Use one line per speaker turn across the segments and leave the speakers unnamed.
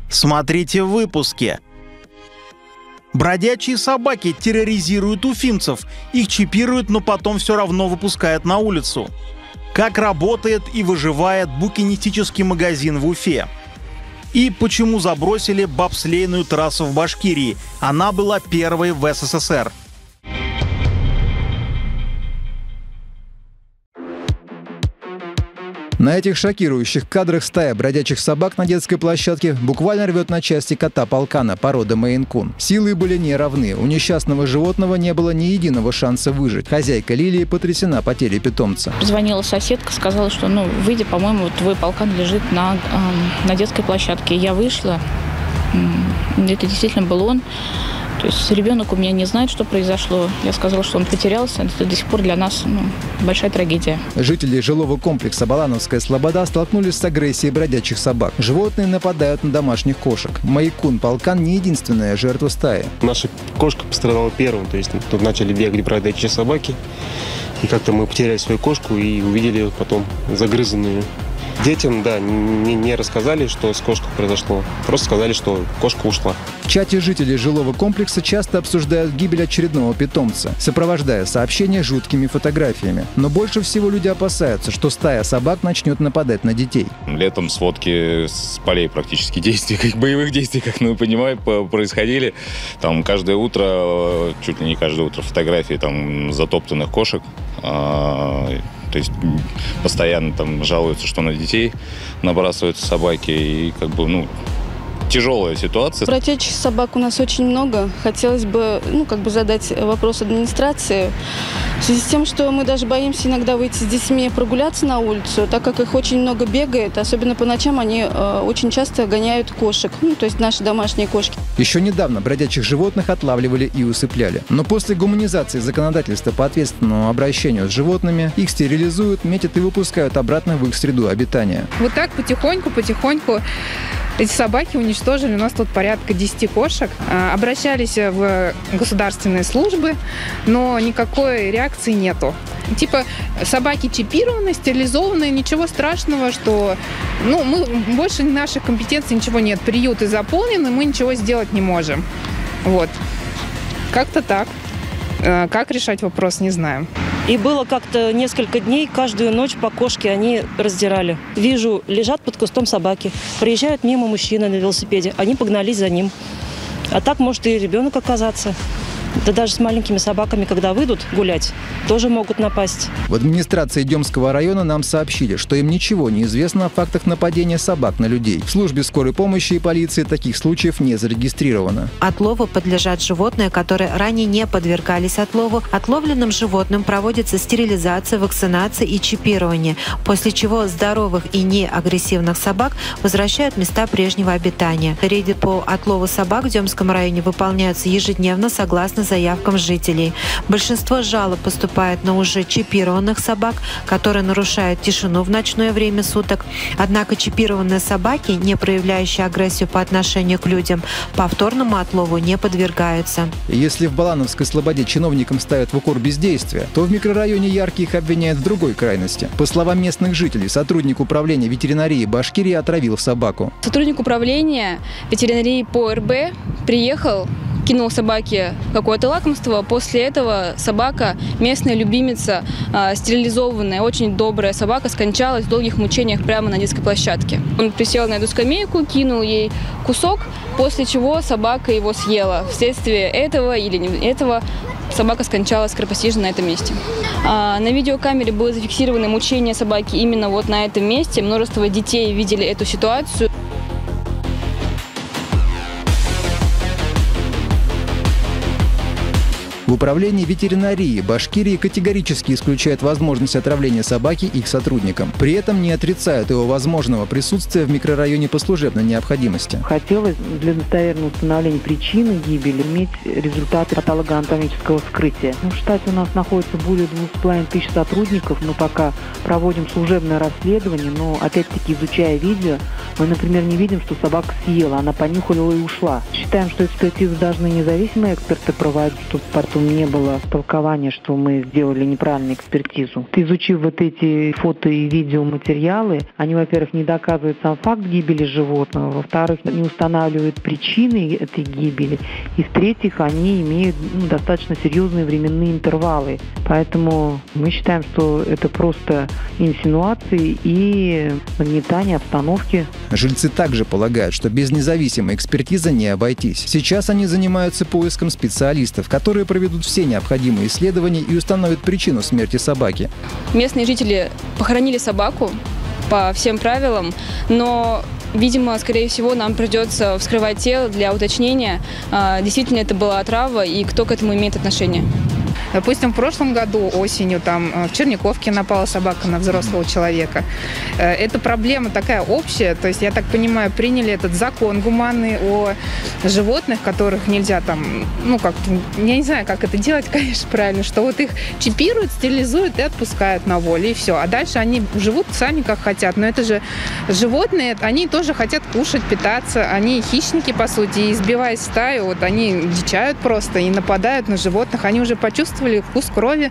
Смотрите в выпуске. Бродячие собаки терроризируют уфимцев. Их чипируют, но потом все равно выпускают на улицу. Как работает и выживает букинистический магазин в Уфе. И почему забросили бобслейную трассу в Башкирии. Она была первой в СССР.
На этих шокирующих кадрах стая бродячих собак на детской площадке буквально рвет на части кота полкана породы Мейн-кун. Силы были не равны. У несчастного животного не было ни единого шанса выжить. Хозяйка Лилии потрясена потерей питомца.
Позвонила соседка, сказала, что выйди, по-моему, твой полкан лежит на детской площадке. Я вышла. Это действительно был он. То есть ребенок у меня не знает, что произошло. Я сказала, что он потерялся. Это до сих пор для нас большая трагедия.
Жители жилого комплекса Балановская Слобода столкнулись с агрессией бродячих собак. Животные нападают на домашних кошек. Мейн-кун полкан не единственная жертва стаи.
Наша кошка пострадала первым. То есть тут начали бегать бродячие собаки. И как-то мы потеряли свою кошку и увидели ее потом загрызанную. Детям, не рассказали, что с кошкой произошло. Просто сказали, что кошка ушла.
В чате жителей жилого комплекса часто обсуждают гибель очередного питомца, сопровождая сообщения жуткими фотографиями. Но больше всего люди опасаются, что стая собак начнет нападать на детей.
Летом сводки с полей практически действий, боевых действий, как мы понимаем, происходили. Там каждое утро, чуть ли не каждое утро фотографии там затоптанных кошек. То есть постоянно там жалуются, что на детей набрасываются собаки. И тяжелая ситуация.
Бродячих собак у нас очень много. Хотелось бы задать вопрос администрации. В связи с тем, что мы даже боимся иногда выйти с детьми прогуляться на улицу, так как их очень много бегает, особенно по ночам они очень часто гоняют кошек, то есть наши домашние кошки.
Еще недавно бродячих животных отлавливали и усыпляли. Но после гуманизации законодательства по ответственному обращению с животными их стерилизуют, метят и выпускают обратно в их среду обитания.
Вот так потихоньку эти собаки уничтожили. У нас тут порядка 10 кошек. Обращались в государственные службы, но никакой реакции нету. Собаки чипированы, стерилизованные, ничего страшного, что мы больше наших компетенций ничего нет. Приюты заполнены, мы ничего сделать не можем. Вот. Как-то так. Как решать вопрос, не знаем.
И было как-то несколько дней, каждую ночь по кошке они раздирали. Вижу, лежат под кустом собаки. Проезжают мимо мужчины на велосипеде. Они погнались за ним. А так может и ребенок оказаться. Да даже с маленькими собаками, когда выйдут гулять, тоже могут напасть.
В администрации Демского района нам сообщили, что им ничего не известно о фактах нападения собак на людей. В службе скорой помощи и полиции таких случаев не зарегистрировано.
Отлову подлежат животные, которые ранее не подвергались отлову. Отловленным животным проводится стерилизация, вакцинация и чипирование, после чего здоровых и неагрессивных собак возвращают в места прежнего обитания. Рейды по отлову собак в Демском районе выполняются ежедневно согласно заявкам жителей. Большинство жалоб поступает на уже чипированных собак, которые нарушают тишину в ночное время суток. Однако чипированные собаки, не проявляющие агрессию по отношению к людям, повторному отлову не подвергаются.
Если в Балановской Слободе чиновникам ставят в укор бездействие, то в микрорайоне Яркий их обвиняют в другой крайности. По словам местных жителей, сотрудник управления ветеринарии Башкирии отравил собаку.
Сотрудник управления ветеринарии по РБ приехал, кинул собаке какое-то лакомство. После этого собака, местная любимица, стерилизованная, очень добрая собака, скончалась в долгих мучениях прямо на детской площадке. Он присел на эту скамейку, кинул ей кусок, после чего собака его съела. Вследствие этого или не этого собака скончалась скоропостижно на этом месте. На видеокамере было зафиксировано мучение собаки именно вот на этом месте. Множество детей видели эту ситуацию.
В управлении ветеринарии Башкирии категорически исключают возможность отравления собаки их сотрудникам. При этом не отрицают его возможного присутствия в микрорайоне по служебной необходимости.
Хотелось для достоверного установления причины гибели иметь результаты патологоанатомического вскрытия. В штате у нас находится более 2500 сотрудников. Мы пока проводим служебное расследование, но опять-таки изучая видео, Мы, например, не видим, что собака съела, она понюхала и ушла. Считаем, что экспертизу должны независимые эксперты проводить, чтобы потом не было толкования, что мы сделали неправильную экспертизу. Изучив вот эти фото и видеоматериалы, они, во-первых, не доказывают сам факт гибели животного, во-вторых, не устанавливают причины этой гибели, и в-третьих, они имеют достаточно серьезные временные интервалы. Поэтому мы считаем, что это просто инсинуации и нагнетание обстановки.
Жильцы также полагают, что без независимой экспертизы не обойтись. Сейчас они занимаются поиском специалистов, которые проведут все необходимые исследования и установят причину смерти собаки.
Местные жители похоронили собаку по всем правилам, но, видимо, скорее всего, нам придется вскрывать тело для уточнения, действительно это была отрава и кто к этому имеет отношение.
Допустим, в прошлом году осенью там в Черниковке напала собака на взрослого человека. Это проблема такая общая, то есть, я так понимаю, приняли этот закон гуманный о животных, которых нельзя там, я не знаю, как это делать, конечно, правильно, что вот их чипируют, стерилизуют и отпускают на волю, и все. А дальше они живут сами как хотят. Но это же животные, они тоже хотят кушать, питаться, они хищники, по сути, и сбиваясь в стаю, вот они дичают просто и нападают на животных, они уже почувствовали вкус крови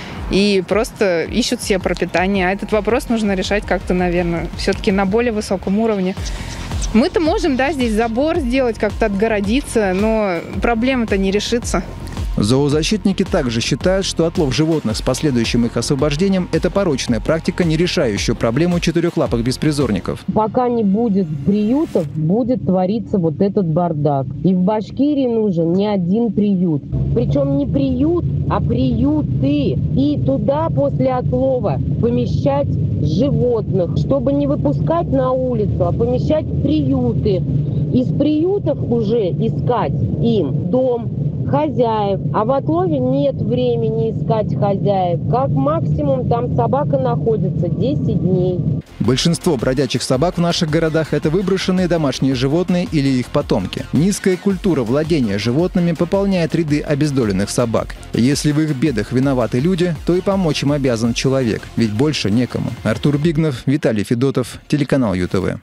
и просто ищут себе пропитание. А этот вопрос нужно решать как-то, наверное, все-таки на более высоком уровне. Мы-то можем, здесь забор сделать, как-то отгородиться, но проблема-то не решится.
Зоозащитники также считают, что отлов животных с последующим их освобождением – это порочная практика, не решающая проблему четырехлапых беспризорников.
Пока не будет приютов, будет твориться вот этот бардак. И в Башкирии нужен не один приют. Причем не приют, а приюты. И туда после отлова помещать животных, чтобы не выпускать на улицу, а помещать в приюты. Из приютов уже искать им дом, хозяев, а в отлове нет времени искать хозяев. Как максимум там собака находится 10 дней.
Большинство бродячих собак в наших городах – это выброшенные домашние животные или их потомки. Низкая культура владения животными пополняет ряды обездоленных собак. Если в их бедах виноваты люди, то и помочь им обязан человек, ведь больше некому. Артур Бигнов, Виталий Федотов, телеканал ЮТВ.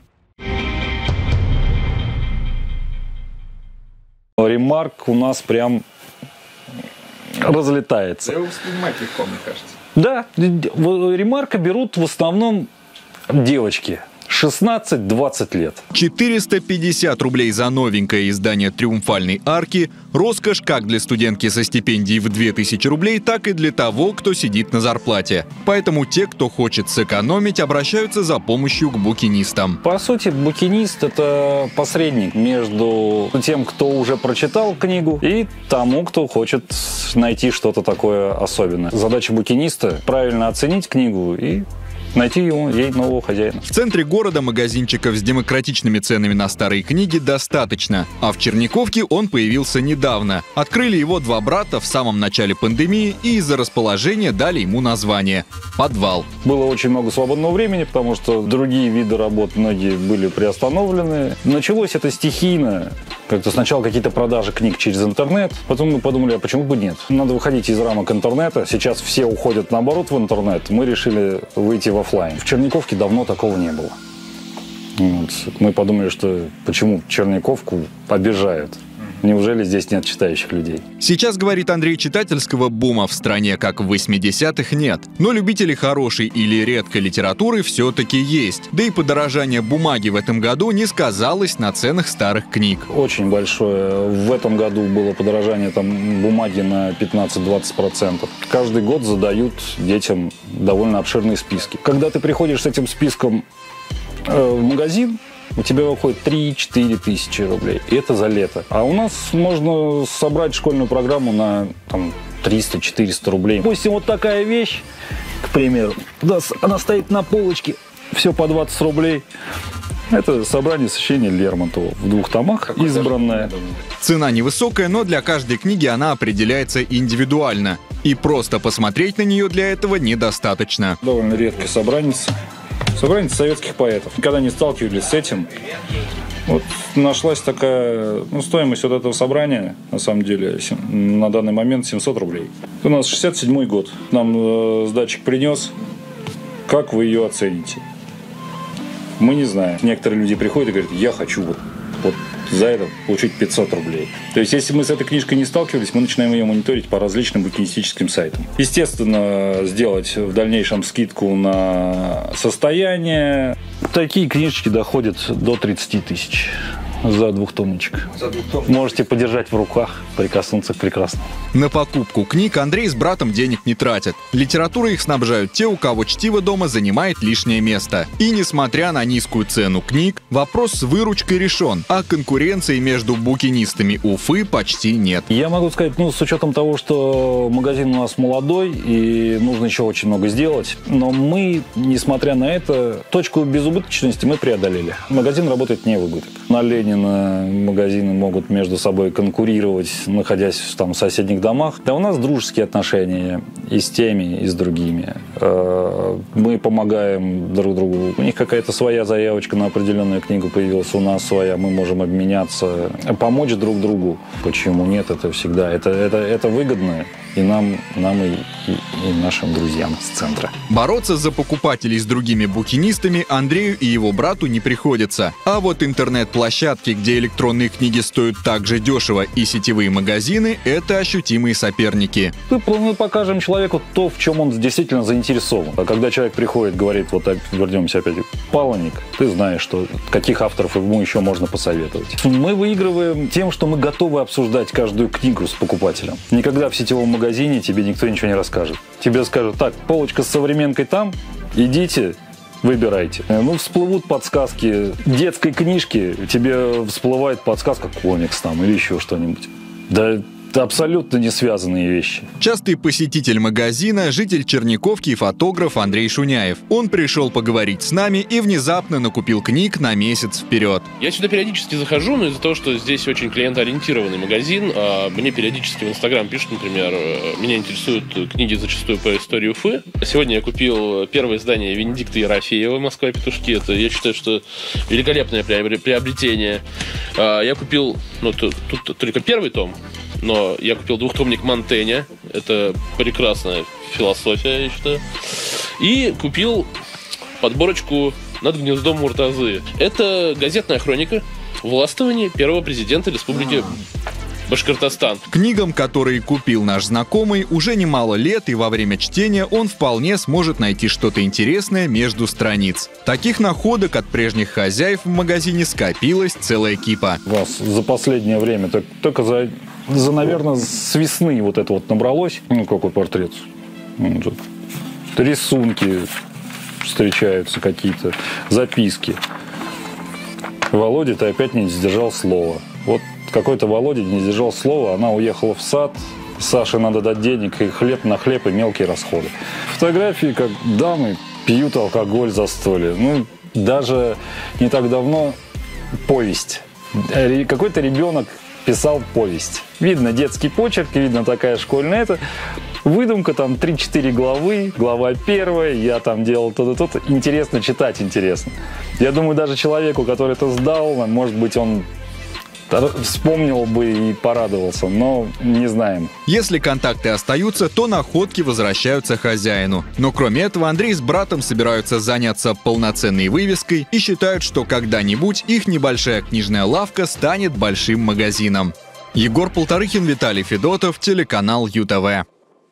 Ремарк у нас прям разлетается.
Да его воспринимать легко, мне кажется.
Да, ремарка берут в основном девочки. 16-20 лет.
450 рублей за новенькое издание «Триумфальной арки» – роскошь как для студентки со стипендией в 2000 рублей, так и для того, кто сидит на зарплате. Поэтому те, кто хочет сэкономить, обращаются за помощью к букинистам.
По сути, букинист – это посредник между тем, кто уже прочитал книгу, и тому, кто хочет найти что-то такое особенное. Задача букиниста – правильно оценить книгу и найти ей нового хозяина.
В центре города магазинчиков с демократичными ценами на старые книги достаточно. А в Черниковке он появился недавно. Открыли его два брата в самом начале пандемии и из-за расположения дали ему название «Подвал».
Было очень много свободного времени, потому что другие виды работ многие были приостановлены. Началось это стихийно. Как-то сначала какие-то продажи книг через интернет. Потом мы подумали, а почему бы нет? Надо выходить из рамок интернета. Сейчас все уходят наоборот в интернет. Мы решили выйти в офлайн. В Черниковке давно такого не было. Вот. Мы подумали, что почему Черниковку обижают? Неужели здесь нет читающих людей?
Сейчас, говорит Андрей, читательского бума в стране, как в 80-х, нет. Но любителей хорошей или редкой литературы все-таки есть. Да и подорожание бумаги в этом году не сказалось на ценах старых книг.
Очень большое. В этом году было подорожание бумаги на 15-20%. Каждый год задают детям довольно обширные списки. Когда ты приходишь с этим списком в магазин, у тебя выходит 3-4 тысячи рублей. И это за лето. А у нас можно собрать школьную программу на 300-400 рублей. Допустим, вот такая вещь, к примеру, она стоит на полочке, все по 20 рублей. Это собрание сочинения Лермонтова в 2 томах, избранное.
Цена невысокая, но для каждой книги она определяется индивидуально. И просто посмотреть на нее для этого недостаточно.
Довольно редкое собранец. Собранец советских поэтов. Никогда не сталкивались с этим. Вот нашлась такая стоимость вот этого собрания, на самом деле, на данный момент 700 рублей. У нас 67-й год. Нам сдатчик принес. Как вы ее оцените? Мы не знаем. Некоторые люди приходят и говорят, я хочу вот за это получить 500 рублей. То есть, если мы с этой книжкой не сталкивались, мы начинаем ее мониторить по различным букинистическим сайтам. Естественно, сделать в дальнейшем скидку на состояние. Такие книжечки доходят до 30 тысяч за двухтомничек. Можете подержать в руках, прикоснуться к прекрасному.
На покупку книг Андрей с братом денег не тратят. Литературой их снабжают те, у кого чтиво дома занимает лишнее место. И несмотря на низкую цену книг, вопрос с выручкой решен, а конкуренции между букинистами Уфы почти нет.
Я могу сказать, с учетом того, что магазин у нас молодой и нужно еще очень много сделать, но мы, несмотря на это, точку безубыточности мы преодолели. Магазин работает не в убыток. На Ленина магазины могут между собой конкурировать, находясь в соседних домах. Да у нас дружеские отношения и с теми, и с другими. Мы помогаем друг другу. У них какая-то своя заявочка на определенную книгу появилась, у нас своя. Мы можем обменяться, помочь друг другу. Почему нет? Это всегда. Это выгодно и нам и нашим друзьям с центра.
Бороться за покупателей с другими букинистами Андрею и его брату не приходится. А вот интернет-площадки, где электронные книги стоят так же дешево, и сетевые магазины – это ощутимые соперники.
Мы покажем человеку то, в чем он действительно заинтересован. А когда человек приходит, говорит, вернемся опять, Паланик, ты знаешь, каких авторов ему еще можно посоветовать. Мы выигрываем тем, что мы готовы обсуждать каждую книгу с покупателем. Никогда в сетевом магазине тебе никто ничего не расскажет. Тебе скажут, так, полочка с современкой там, идите, выбирайте. Всплывут подсказки детской книжки, тебе всплывает подсказка комикс или еще что-нибудь. Да, это абсолютно не связанные вещи.
Частый посетитель магазина, житель Черниковки и фотограф Андрей Шуняев. Он пришел поговорить с нами и внезапно накупил книг на месяц вперед.
Я сюда периодически захожу, но из-за того, что здесь очень клиентоориентированный магазин, мне периодически в Инстаграм пишут, например, меня интересуют книги зачастую по истории Уфы. Сегодня я купил первое издание Венедикта Ерофеева «Москва петушки». Это, я считаю, что великолепное приобретение. Я купил, тут только первый том, но я купил двухтомник Монтэня. Это прекрасная философия, я считаю. И купил подборочку «Над гнездом Муртазы». Это газетная хроника властвования первого президента Республики Башкортостан.
Книгам, которые купил наш знакомый, уже немало лет, и во время чтения он вполне сможет найти что-то интересное между страниц. Таких находок от прежних хозяев в магазине скопилась целая кипа.
У вас за последнее время только наверное, с весны это набралось. Какой портрет? Рисунки встречаются какие-то, записки. Володя, ты опять не сдержал слова. Какой-то Володя не сдержал слова, она уехала в сад, Саше надо дать денег, и хлеб на хлеб, и мелкие расходы. Фотографии, как дамы пьют алкоголь за столе. Даже не так давно повесть. Какой-то ребенок писал повесть. Видно детский почерк, видно такая школьная выдумка, 3-4 главы, глава 1, я делал то-то. Интересно читать, интересно. Я думаю, даже человеку, который это сдал, может быть, он вспомнил бы и порадовался, но не знаем.
Если контакты остаются, то находки возвращаются хозяину. Но кроме этого, Андрей с братом собираются заняться полноценной вывеской и считают, что когда-нибудь их небольшая книжная лавка станет большим магазином. Егор Полторыхин, Виталий Федотов, телеканал ЮТВ.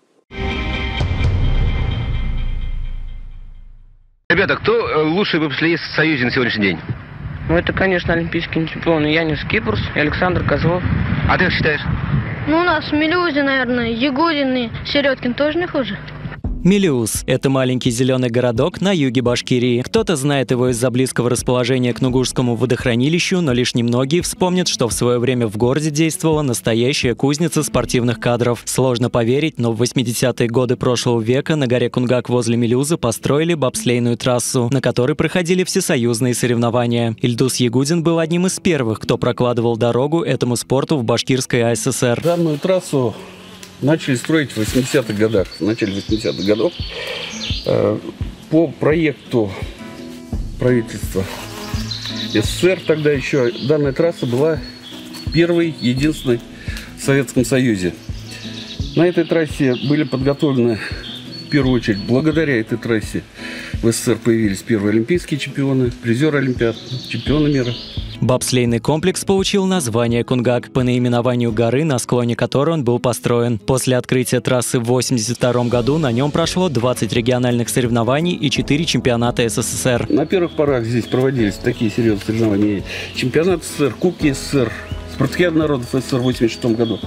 Ребята, кто лучший бобслеист в Союзе на сегодняшний день?
Это, конечно, олимпийский чемпион Янис Кипрус и Александр Козлов.
А ты как считаешь?
У нас Мелюзин, наверное, Ягудин и Середкин тоже не хуже.
Мелеуз – это маленький зеленый городок на юге Башкирии. Кто-то знает его из-за близкого расположения к Нугурскому водохранилищу, но лишь немногие вспомнят, что в свое время в городе действовала настоящая кузница спортивных кадров. Сложно поверить, но в 80-е годы прошлого века на горе Кунгак возле Мелеуза построили бобслейную трассу, на которой проходили всесоюзные соревнования. Ильдус Ягудин был одним из первых, кто прокладывал дорогу этому спорту в Башкирской АССР.
Данную трассу начали строить в 80-х годах, в начале 80-х годов. По проекту правительства СССР тогда еще данная трасса была первой, единственной в Советском Союзе. На этой трассе были подготовлены, в первую очередь, благодаря этой трассе, В СССР появились первые олимпийские чемпионы, призеры Олимпиад, чемпионы мира.
Бобслейный комплекс получил название Кунгак по наименованию горы, на склоне которой он был построен. После открытия трассы в 1982 году на нем прошло 20 региональных соревнований и 4 чемпионата СССР.
На первых порах здесь проводились такие серьезные соревнования. Чемпионат СССР, Кубки СССР, Спартакиада народов СССР в 1986 году.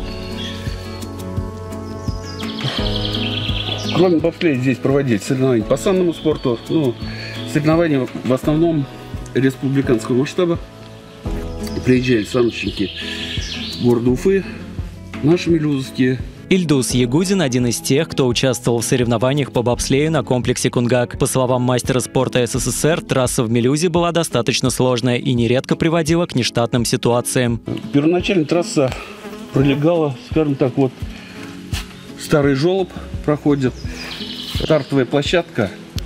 Кроме бобслея здесь проводились соревнования по санному спорту, соревнования в основном республиканского масштаба. Приезжали саночники города Уфы, наши мелюзовские.
Ильдус Ягудин – один из тех, кто участвовал в соревнованиях по бобслею на комплексе Кунгак. По словам мастера спорта СССР, трасса в Мелюзе была достаточно сложная и нередко приводила к нештатным ситуациям.
Первоначально трасса пролегала, скажем так, вот старый желоб проходит. Стартовая площадка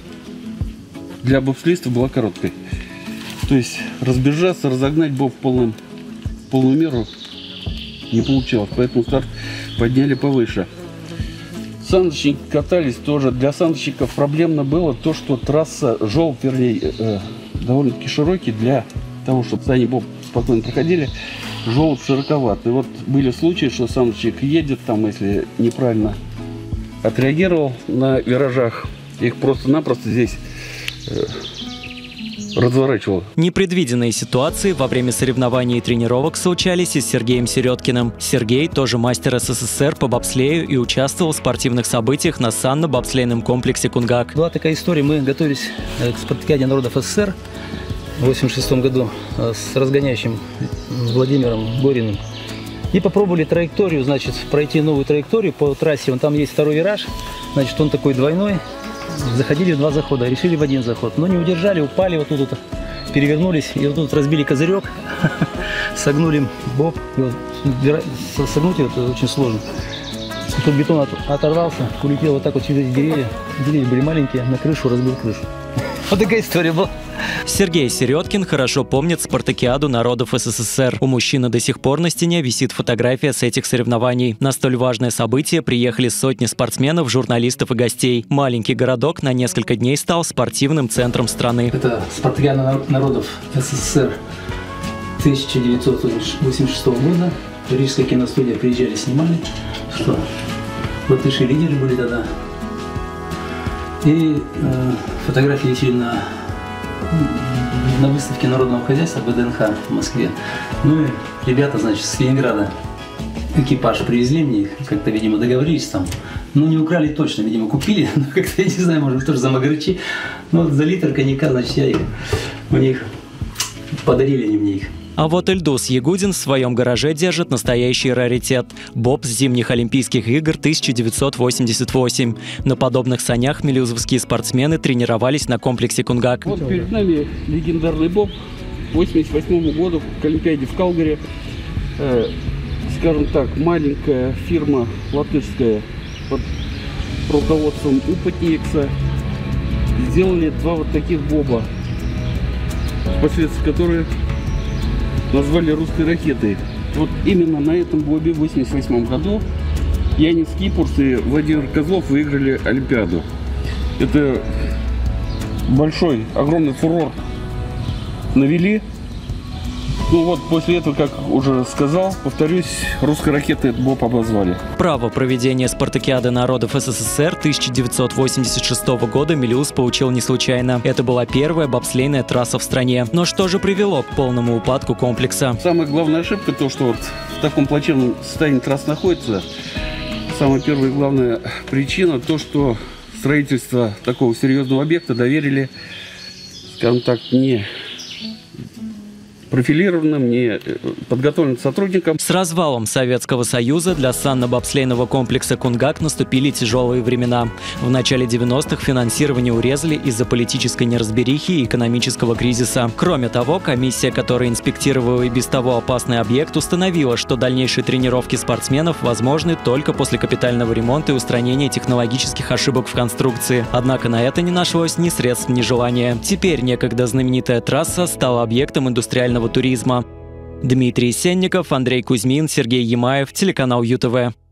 для бобслеистов была короткой. То есть разбежаться, разогнать боб в полную меру не получалось. Поэтому старт подняли повыше. Саночники катались тоже. Для саночников проблемно было то, что трасса, желоб, вернее, довольно-таки широкий. Для того, чтобы сани боб спокойно проходили, желоб широковат. И вот были случаи, что саночник едет там, если неправильно отреагировал на виражах, их просто-напросто здесь разворачивало.
Непредвиденные ситуации во время соревнований и тренировок случались и с Сергеем Середкиным. Сергей тоже мастер СССР по бобслею и участвовал в спортивных событиях на санно-бобслейном комплексе Кунгак.
Была такая история, мы готовились к Спартакиаде народов СССР в 1986 году с разгоняющим Владимиром Гориным. И попробовали траекторию, значит, пройти новую траекторию по трассе. Вон там есть второй вираж, значит, он такой двойной. Заходили в 2 захода, решили в 1 заход. Но не удержали, упали вот тут, перевернулись. И вот тут разбили козырек, согнули боб. Согнуть его очень сложно. Тут бетон оторвался, улетел вот так вот через эти деревья. Деревья были маленькие, на крышу, разбил крышу. Вот такая история была.
Сергей Середкин хорошо помнит Спартакиаду народов СССР. У мужчины до сих пор на стене висит фотография с этих соревнований. На столь важное событие приехали сотни спортсменов, журналистов и гостей. Маленький городок на несколько дней стал спортивным центром страны.
Это Спартакиада народов СССР 1986 года. Рижская киностудия приезжали, снимали. Что? Латыши лидеры были тогда. И фотографии висели на выставке народного хозяйства ВДНХ в Москве. Ну и ребята, значит, с Ленинграда экипаж привезли мне их, как-то, видимо, договорились там. Ну, не украли точно, видимо, купили, но как-то, я не знаю, может быть, тоже за магарычи. Ну, вот за литр коньяка, значит, я их у них подарили, они мне их.
А вот Ильдус Ягудин в своем гараже держит настоящий раритет – боб с зимних Олимпийских игр 1988. На подобных санях мелюзовские спортсмены тренировались на комплексе Кунгак.
Вот перед нами легендарный боб 1988 года к Олимпиаде в Калгари. Скажем так, маленькая фирма латышская под руководством Употникса сделали 2 вот таких боба, впоследствии которые назвали русской ракетой. Вот именно на этом бобе в 1988 году Янис Кипурс и Владимир Козлов выиграли Олимпиаду. Это большой, огромный фурор навели. Ну вот, после этого, как уже сказал, повторюсь, русской ракетой этот боб обозвали.
Право проведения Спартакиады народов СССР 1986 года Мелюз получил не случайно. Это была первая бобслейная трасса в стране. Но что же привело к полному упадку комплекса?
Самая главная ошибка, то, что вот в таком плачевном состоянии трасса находится, самая первая и главная причина, то, что строительство такого серьезного объекта доверили, скажем так, не профилированным, не подготовленным сотрудникам.
С развалом Советского Союза для санно-бобслейного комплекса Кунгак наступили тяжелые времена. В начале 90-х финансирование урезали из-за политической неразберихи и экономического кризиса. Кроме того, комиссия, которая инспектировала и без того опасный объект, установила, что дальнейшие тренировки спортсменов возможны только после капитального ремонта и устранения технологических ошибок в конструкции. Однако на это не нашлось ни средств, ни желания. Теперь некогда знаменитая трасса стала объектом индустриального туризма. Дмитрий Сенников, Андрей Кузьмин, Сергей Ямаев, телеканал ЮТВ.